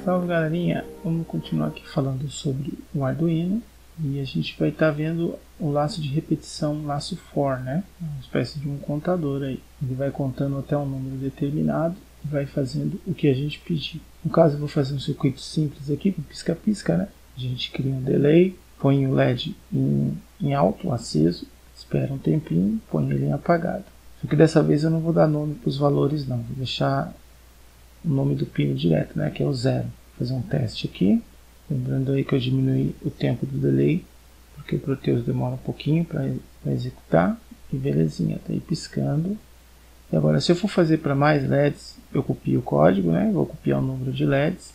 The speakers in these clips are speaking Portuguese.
Salve galerinha, vamos continuar aqui falando sobre o Arduino e a gente vai estar vendo o laço de repetição, laço for, né? Uma espécie de um contador aí. Ele vai contando até um número determinado e vai fazendo o que a gente pedir. No caso eu vou fazer um circuito simples aqui com pisca-pisca, né? A gente cria um delay, põe o LED em alto, aceso, espera um tempinho, põe ele em apagado. Só que dessa vez eu não vou dar nome para os valores não, vou deixar o nome do pino direto, né, que é o 0. Vou fazer um teste aqui, lembrando aí que eu diminui o tempo do delay, porque o Proteus demora um pouquinho para executar, e belezinha, tá aí piscando. E agora se eu for fazer para mais LEDs, eu copio o código, né, vou copiar o número de LEDs,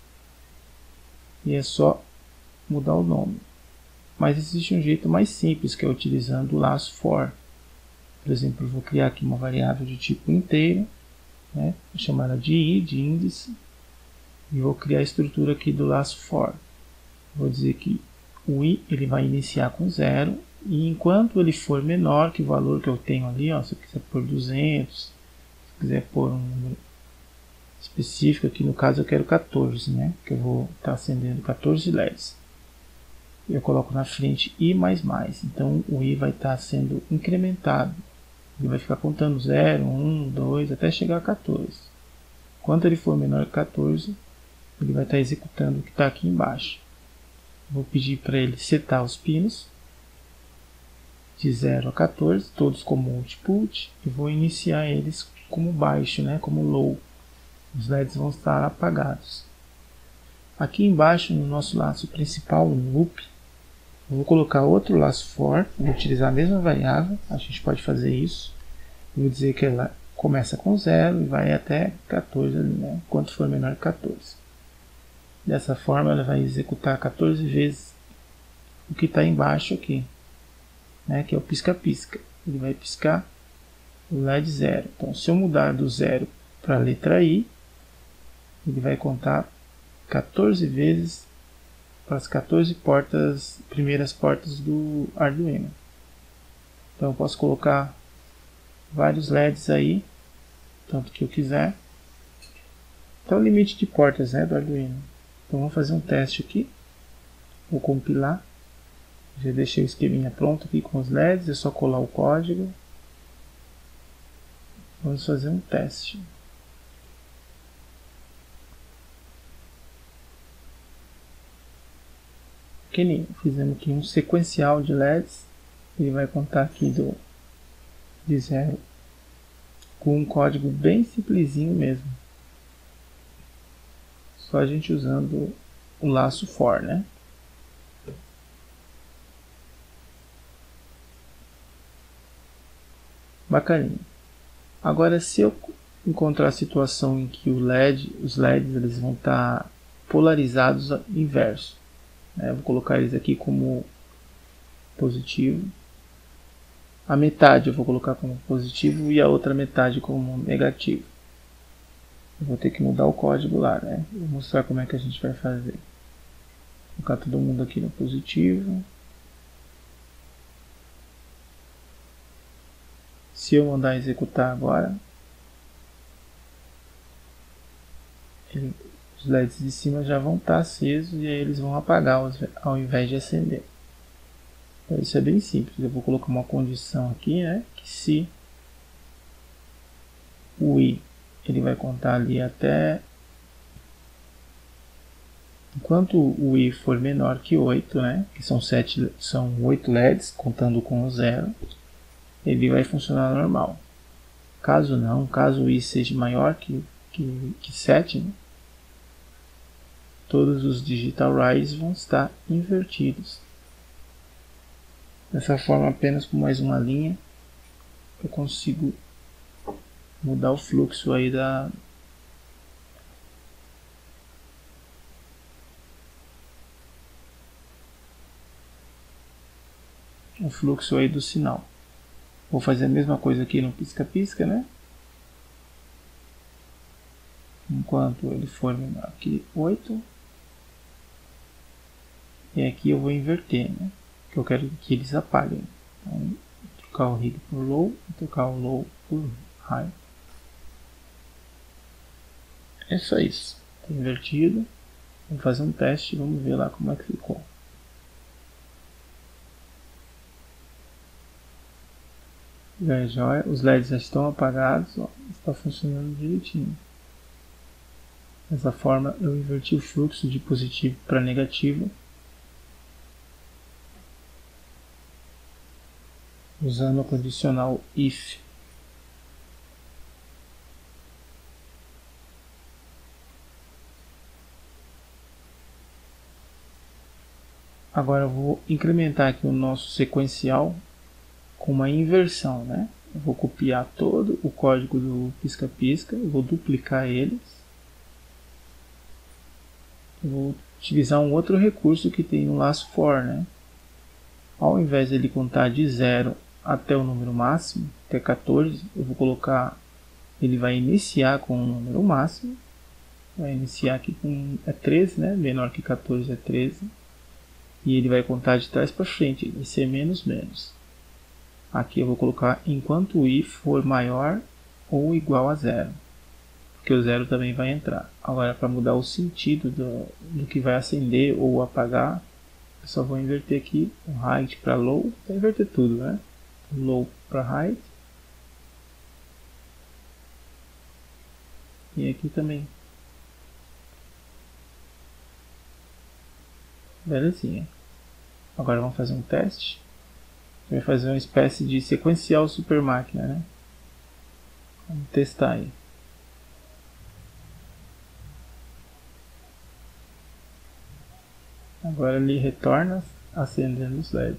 e é só mudar o nome. Mas existe um jeito mais simples, que é utilizando o laço for. Por exemplo, eu vou criar aqui uma variável de tipo inteiro, né? Vou chamar ela de i, de índice, e vou criar a estrutura aqui do laço for. Vou dizer que o i ele vai iniciar com 0, e enquanto ele for menor que o valor que eu tenho ali, ó, se eu quiser pôr 200, se eu quiser pôr um número específico, aqui no caso eu quero 14, né? Que eu vou estar acendendo 14 LEDs. Eu coloco na frente i++, então o i vai estar sendo incrementado. Ele vai ficar contando 0, 1, 2, até chegar a 14. Quando ele for menor que 14, ele vai estar executando o que está aqui embaixo. Vou pedir para ele setar os pinos de 0 a 14, todos como output, e vou iniciar eles como baixo, né, como low. Os LEDs vão estar apagados. Aqui embaixo, no nosso laço principal, no loop, eu vou colocar outro laço for, vou utilizar a mesma variável, a gente pode fazer isso. Vou dizer que ela começa com 0 e vai até 14 ali, né? Quanto for menor que 14. Dessa forma ela vai executar 14 vezes o que está embaixo aqui, né? Que é o pisca-pisca. Ele vai piscar o LED 0. Então se eu mudar do 0 para a letra I, ele vai contar 14 vezes para as 14 primeiras portas do Arduino. Então eu posso colocar vários LEDs aí, tanto que eu quiser. Então o limite de portas, né, do Arduino. Então vamos fazer um teste aqui. Vou compilar. Já deixei o esqueminha pronto aqui com os LEDs, é só colar o código. Vamos fazer um teste. Fizemos aqui um sequencial de LEDs. Ele vai contar aqui de 0 com um código bem simplesinho mesmo. Só a gente usando o laço for, né? Bacaninha. Agora se eu encontrar a situação em que os LEDs eles vão estar polarizados inverso, né? Vou colocar eles aqui como positivo. A metade eu vou colocar como positivo e a outra metade como negativo. Eu vou ter que mudar o código lá, né? Vou mostrar como é que a gente vai fazer. Vou colocar todo mundo aqui no positivo. Se eu mandar executar agora, os LEDs de cima já vão estar acesos e aí eles vão apagar ao invés de acender. Então, isso é bem simples. Eu vou colocar uma condição aqui, né? Que se o i ele vai contar ali até enquanto o i for menor que 8, né? Que são 8 LEDs contando com o 0, ele vai funcionar normal. Caso não, caso o i seja maior que 7, né? Todos os digital rays vão estar invertidos. Dessa forma, apenas com mais uma linha, eu consigo mudar o fluxo aí do sinal. Vou fazer a mesma coisa aqui no pisca-pisca, né? Enquanto ele for menor que 8. E aqui eu vou inverter, né? Que eu quero que eles apaguem. Então, vou trocar o high por low e trocar o low por high. É só isso. Tá invertido. Vamos fazer um teste e vamos ver lá como é que ficou. Joia, os LEDs já estão apagados, ó, está funcionando direitinho. Dessa forma eu inverti o fluxo de positivo para negativo, usando o condicional if. Agora eu vou incrementar aqui o nosso sequencial com uma inversão, né? Eu vou copiar todo o código do pisca-pisca, vou duplicar eles. Eu vou utilizar um outro recurso que tem no laço for, né? Ao invés de ele contar de 0 até o número máximo, que é 14, eu vou colocar, ele vai iniciar com o número máximo, vai iniciar aqui com 13, né? Menor que 14 é 13. E ele vai contar de trás para frente, vai ser menos menos. Aqui eu vou colocar enquanto o if for maior ou igual a 0, porque o 0 também vai entrar. Agora, para mudar o sentido do que vai acender ou apagar, eu só vou inverter aqui o height para low, para inverter tudo, né? Low para height. E aqui também. Belezinha. Agora vamos fazer um teste. Vai fazer uma espécie de sequencial super máquina, né? Vamos testar aí. Agora ele retorna acendendo os LEDs.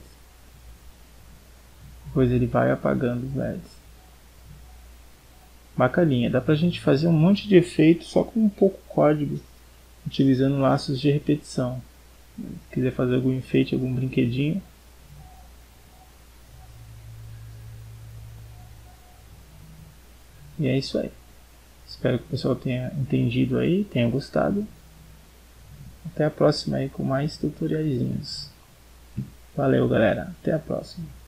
Depois ele vai apagando os LEDs. Bacaninha, dá pra gente fazer um monte de efeito só com um pouco código, utilizando laços de repetição. Se quiser fazer algum enfeite, algum brinquedinho. E é isso aí. Espero que o pessoal tenha entendido aí, tenha gostado. Até a próxima aí com mais tutoriaizinhos. Valeu, galera. Até a próxima.